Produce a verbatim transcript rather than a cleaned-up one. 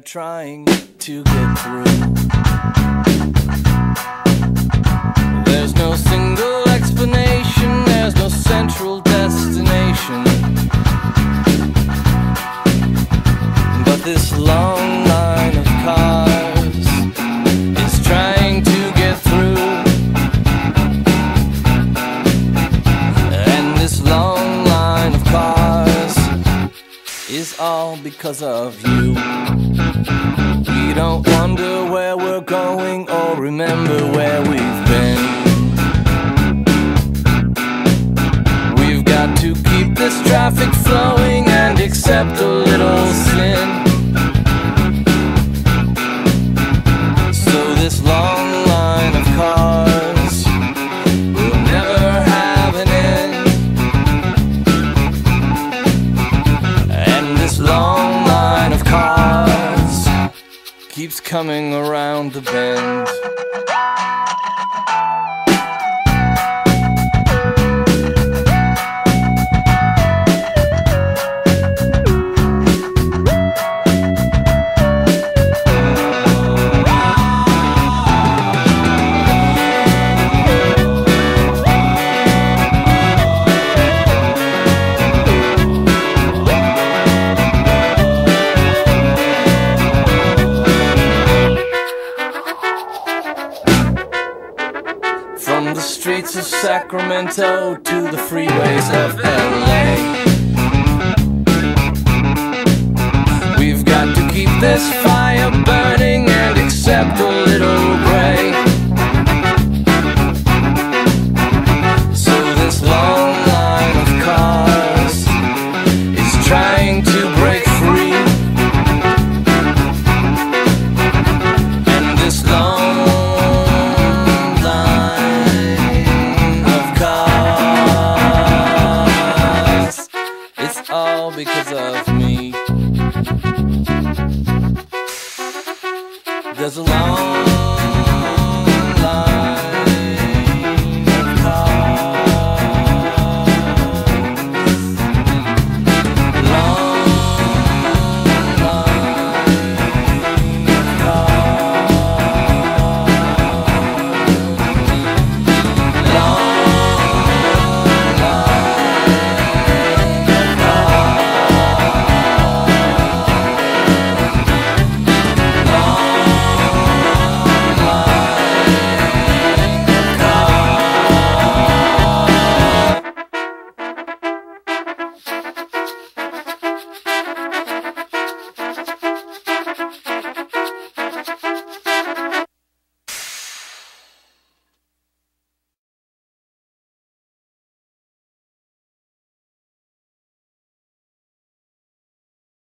trying to get through. There's no single explanation, there's no central destination, but this long line of cars is trying to get through. And this long line of cars is all because of you. We don't wonder where we're going or remember where we've been. We've got to keep this traffic flowing and accept a little sin. So this long line of cars will never have an end. And this long line of cars keeps coming around the bend. From the streets of Sacramento to the freeways of L A, we've got to keep this fire burning and accept a little gray.